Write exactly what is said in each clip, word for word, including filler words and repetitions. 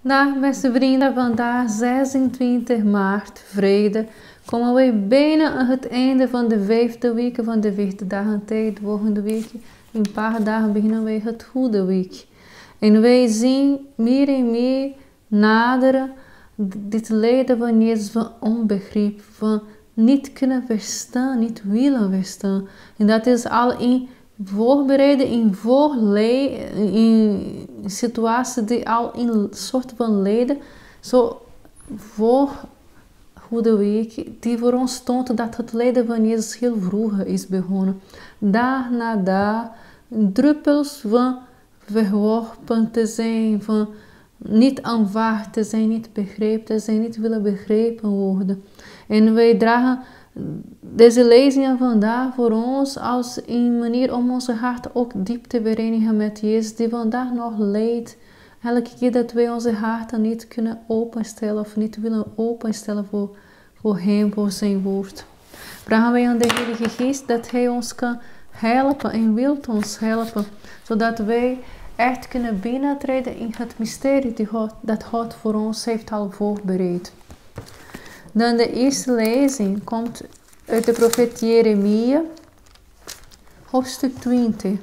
Daar beste vrienden, vandaag zesentwintig maart, vrijdag, komen we bijna aan het einde van de vijfde week van de vijfde dagen tijd. Volgende week, in een paar dagen, beginnen wij het goede week. En wij zien meer en meer naderen dit lijden van Jezus, van onbegrip, van niet kunnen verstaan, niet willen verstaan. En dat is al in voorbereiden, in voorleid, in situatie die al in een soort van lijden, zo voor goede week, die voor ons toont dat het lijden van Jezus heel vroeg is begonnen. Dag na dag, druppels van verworpen te zijn, van niet aanvaard te zijn, niet begrepen te zijn, niet willen begrepen worden. En wij dragen deze lezingen vandaag voor ons als een manier om onze hart ook diep te verenigen met Jezus, die vandaag nog leidt. Elke keer dat wij onze harten niet kunnen openstellen of niet willen openstellen voor, voor Hem, voor zijn woord. Vragen wij aan de Heilige Geest dat Hij ons kan helpen en wil ons helpen, zodat wij echt kunnen binnentreden in het mysterie die God, dat God voor ons heeft al voorbereid. Dan de eerste lezing komt uit de profeet Jeremia, hoofdstuk twintig.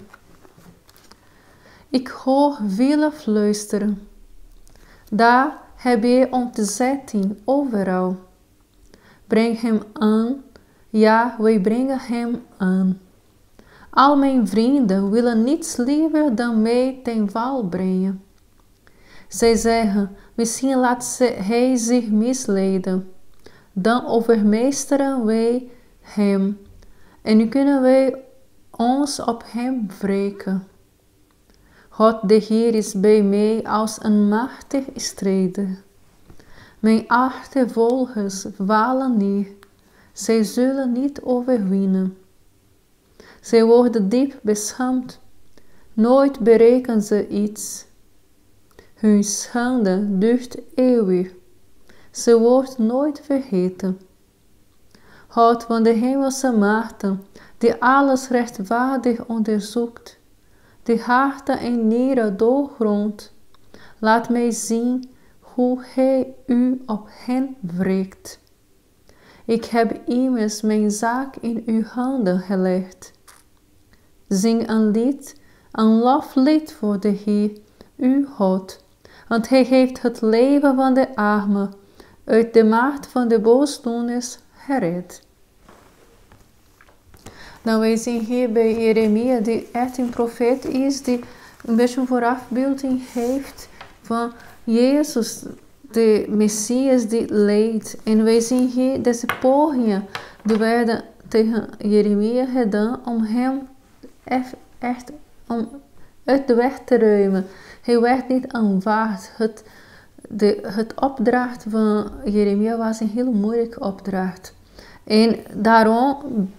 Ik hoor velen fluisteren. Daar heb je ontzetting overal. Breng hem aan, ja, wij brengen hem aan. Al mijn vrienden willen niets liever dan mij ten val brengen. Zij zeggen, misschien laat hij zich misleiden. Dan overmeesteren wij hem en nu kunnen wij ons op hem wreken. God de Heer is bij mij als een machtig strijder. Mijn achtervolgers vallen neer, zij zullen niet overwinnen. Zij worden diep beschaamd, nooit bereiken ze iets. Hun schande duurt eeuwig. Ze wordt nooit vergeten. God van de hemelse machten, die alles rechtvaardig onderzoekt, die harten en nieren doorgrondt, laat mij zien hoe Hij u op hen wreekt. Ik heb immers mijn zaak in uw handen gelegd. Zing een lied, een loflied voor de Heer, uw God, want Hij heeft het leven van de armen uit de macht van de boosdoeners gered. Nou, wij zien hier bij Jeremia, die echt een profeet is, die een beetje een voorafbeelding heeft van Jezus, de Messias die leidt. En wij zien hier deze pogingen, die werden tegen Jeremia gedaan om hem echt om uit de weg te ruimen. Hij werd niet aanvaard. Het De, het opdracht van Jeremia was een heel moeilijke opdracht. En daarom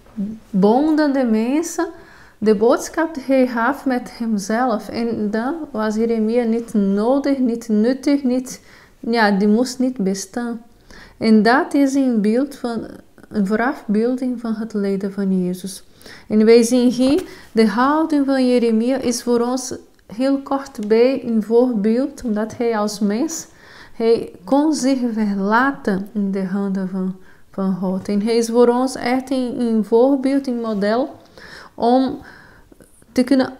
bonden de mensen de boodschap die hij had met hemzelf. En dan was Jeremia niet nodig, niet nuttig, niet, ja, die moest niet bestaan. En dat is een beeld van, een voorafbeelding van het lijden van Jezus. En wij zien hier, de houding van Jeremia is voor ons heel kort bij een voorbeeld, omdat hij als mens, hij kon zich verlaten in de handen van, van God. En hij is voor ons echt een, een voorbeeld, een model, om te kunnen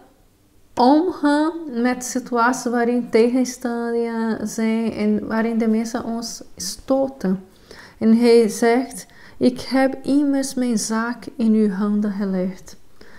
omgaan met situaties waarin tegenstellingen zijn en waarin de mensen ons stoten. En hij zegt, ik heb immers mijn zaak in uw handen gelegd.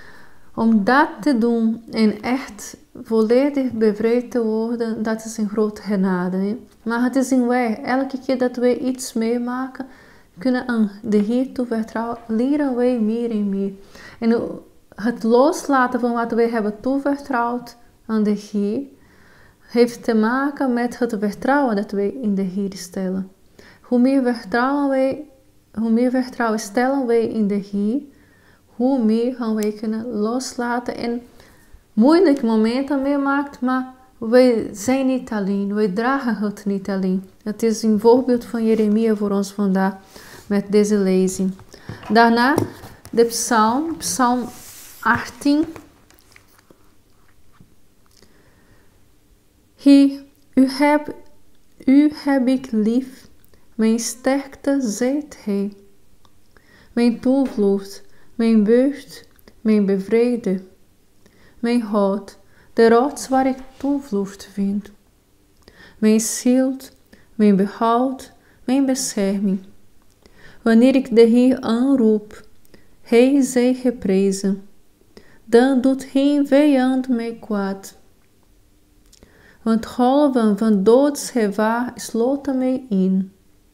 Om dat te doen en echt volledig bevrijd te worden, dat is een grote genade. Hè? Maar het is een weg. Elke keer dat wij iets meemaken, kunnen aan de Heer toe vertrouwen, leren wij meer en meer. En het loslaten van wat wij hebben toevertrouwd aan de Heer, heeft te maken met het vertrouwen dat wij in de Heer stellen. Hoe meer vertrouwen wij, hoe meer vertrouwen stellen wij in de Heer, hoe meer gaan wij kunnen loslaten en moeilijke momenten meemaakt, maar wij zijn niet alleen, wij dragen het niet alleen. Het is een voorbeeld van Jeremia voor ons vandaag met deze lezing. Daarna de psalm, psalm achttien. Heer, u hebt u heb ik lief, mijn sterkte zijt gij. Mijn toevlucht, mijn buurt, mijn bevrede. Mijn hout, de rots waar ik toevlucht vind. Mijn schild, mijn behoud, mijn bescherming. Wanneer ik de Heer aanroep, hij zij geprezen. Dan doet geen vijand mij kwaad. Want golven van doodsgevaar sloten mij in.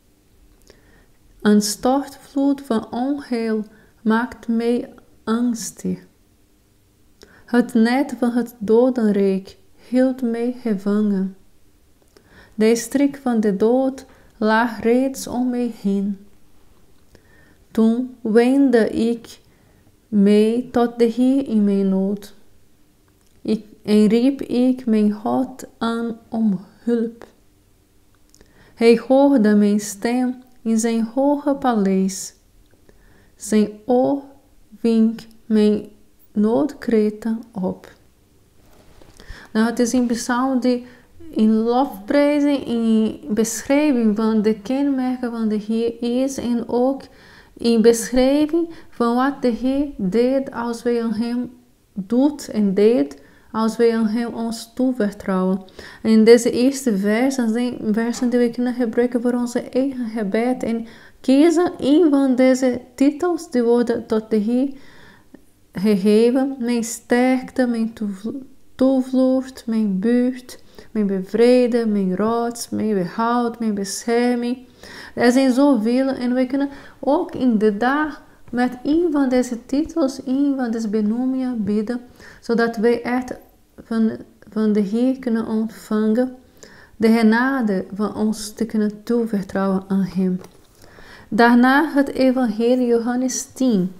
Een stortvloed van onheil maakt mij angstig. Het net van het dodenrijk hield mij gevangen. De strik van de dood lag reeds om mij heen. Toen wendde ik mij tot de Heer in mijn nood. Ik, en riep ik mijn God aan om hulp. Hij hoorde mijn stem in zijn hoge paleis. Zijn oor ving mijn noodkreten op. Nou, het is een psalm die in lofprijzing, in beschrijving van de kenmerken van de Heer is en ook in beschrijving van wat de Heer deed als wij aan hem doet en deed als wij aan hem ons toevertrouwen. En in deze eerste versen zijn versen die we kunnen gebruiken voor onze eigen gebed en kiezen een van deze titels die worden tot de Heer gegeven. Mijn sterkte, mijn toevlucht, mijn buurt, mijn bevrede, mijn rots, mijn behoud, mijn bescherming. Er zijn zoveel en we kunnen ook in de dag met een van deze titels, een van deze benoemingen bidden, zodat wij echt van, van de Heer kunnen ontvangen, de genade van ons te kunnen toevertrouwen aan hem. Daarna het evangelie Johannes tien.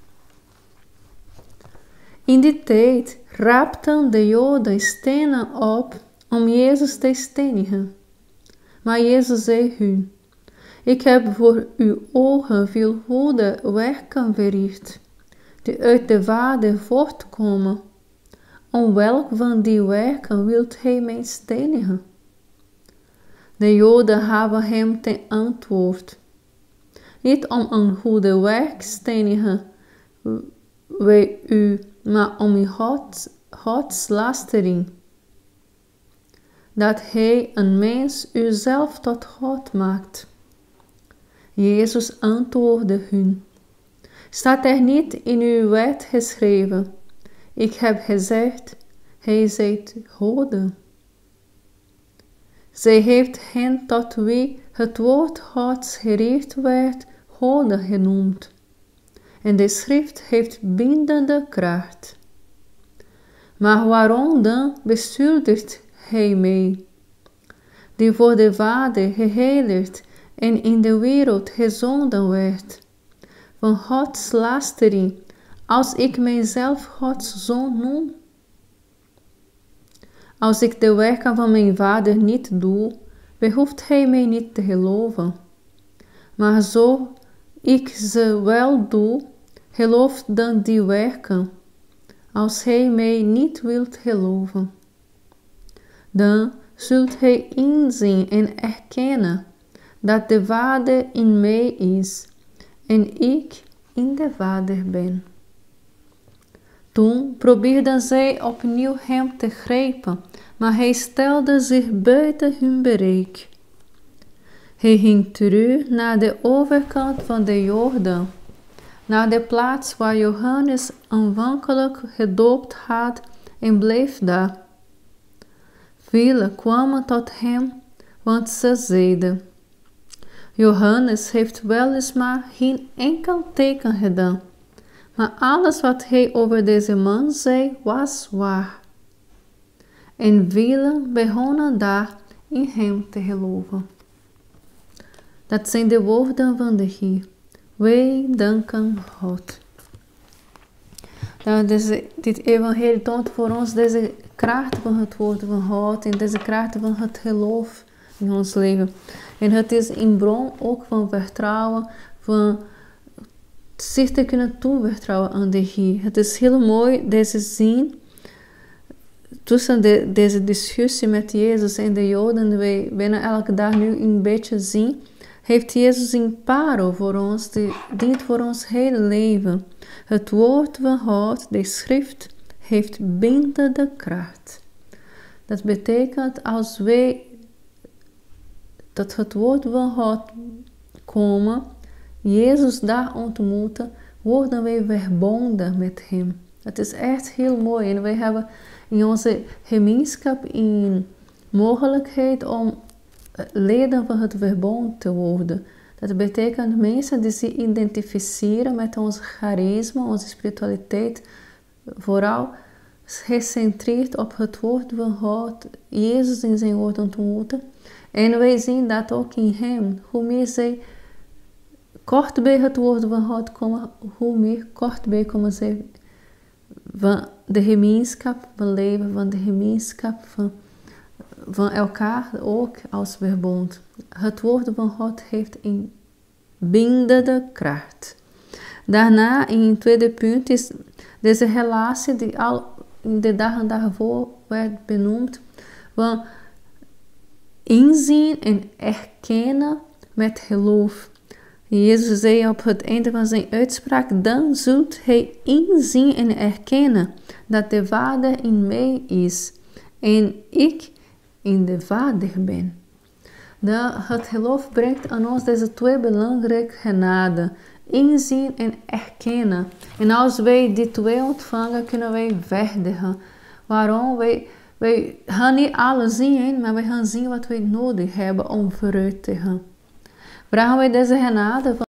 In die tijd raapten de Joden stenen op om Jezus te stenigen. Maar Jezus zei hun: ik heb voor uw ogen veel goede werken verricht, die uit de Vader voortkomen. Om welk van die werken wilt hij mij stenigen? De Joden hebben hem ten antwoord: niet om een goede werk stenigen wij u, maar om uw God, godslastering, dat hij een mens uzelf tot God maakt. Jezus antwoordde hun: staat er niet in uw wet geschreven, ik heb gezegd, hij zijt Goden. Zij heeft hen tot wie het woord Gods gericht werd, Goden genoemd. En de schrift heeft bindende kracht. Maar waarom dan beschuldigt hij mij, die voor de Vader geheiligd en in de wereld gezonden werd, van Gods lastering, als ik mijzelf Gods zoon noem? Als ik de werken van mijn Vader niet doe, behoeft hij mij niet te geloven. Maar zo ik ze wel doe, geloof dan die werken, als hij mij niet wilt geloven. Dan zult hij inzien en erkennen dat de Vader in mij is en ik in de Vader ben. Toen probeerden zij opnieuw hem te grijpen, maar hij stelde zich buiten hun bereik. Hij ging terug naar de overkant van de Jordaan, naar de plaats waar Johannes aanvankelijk gedoopt had en bleef daar. Velen kwamen tot hem, want ze zeiden: Johannes heeft weliswaar geen enkel teken gedaan, maar alles wat hij over deze man zei was waar. En velen begonnen daar in hem te geloven. Dat zijn de woorden van de Heer. Wij danken God. Nou, deze, dit evangelie toont voor ons deze kracht van het woord van God en deze kracht van het geloof in ons leven. En het is een bron ook van vertrouwen, van zich te kunnen toevertrouwen aan de Heer. Het is heel mooi deze zin tussen de, deze discussie met Jezus en de Joden, wij bijna elke dag nu een beetje zien, heeft Jezus een parel voor ons, die dient voor ons hele leven. Het woord van God, de schrift, heeft bindende kracht. Dat betekent als wij dat het woord van God komen, Jezus daar ontmoeten, worden wij verbonden met hem. Het is echt heel mooi en wij hebben in onze gemeenschap een mogelijkheid om leden van het verbond te worden. Dat betekent mensen die zich identificeren met ons charisma, onze spiritualiteit, vooral gecentreerd op het woord van God, Jezus in zijn woord ontmoeten. En wij zien dat ook in hem. Hoe meer zij kort bij het woord van God komen, hoe meer kort bij komen zij van de gemeenschap, van leven, van de gemeenschap, van, van elkaar ook als verbond. Het woord van God heeft een bindende kracht. Daarna, in het tweede punt, is deze relatie die al in de dagen daarvoor werd benoemd, van inzien en erkennen met geloof. Jezus zei op het einde van zijn uitspraak, dan zult hij inzien en erkennen dat de Vader in mij is en ik in de Vader ben. Dan het geloof brengt aan ons deze twee belangrijke genade. Inzien en erkennen. En als wij die twee ontvangen, kunnen wij verder gaan. Waarom? Wij, wij gaan niet alles zien, maar wij gaan zien wat wij nodig hebben om vooruit te gaan. Vragen wij deze genade van